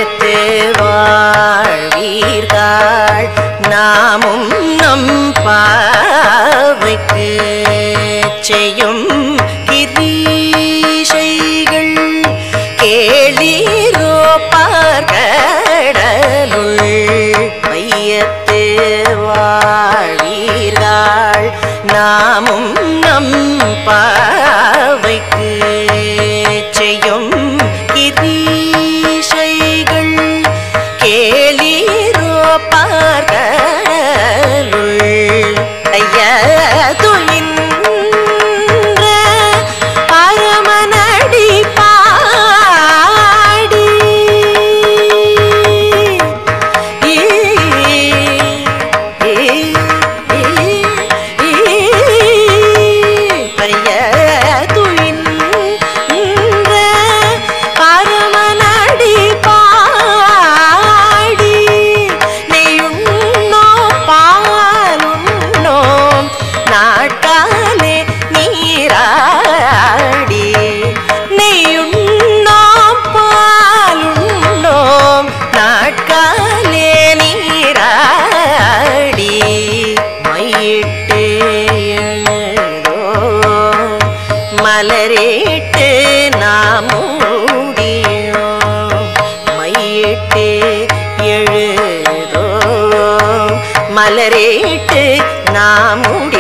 வையத்து வாழ்வீர்கள் நாமும் நம் பாவைக்கு செய்யும் கிரீஷைகள் கேளீரோ பார்க்கடலுள் வையத்து வாழ்வீர்கள் நாமும் நம் பாவைக்கு செய்யும் கிரீஷைகள் கேளீரோ பார்க்கடலுள் ஐயதுயின் மலரேட்டு நாமுடியோ மையிட்டு எழுதோ மலரேட்டு நாமுடி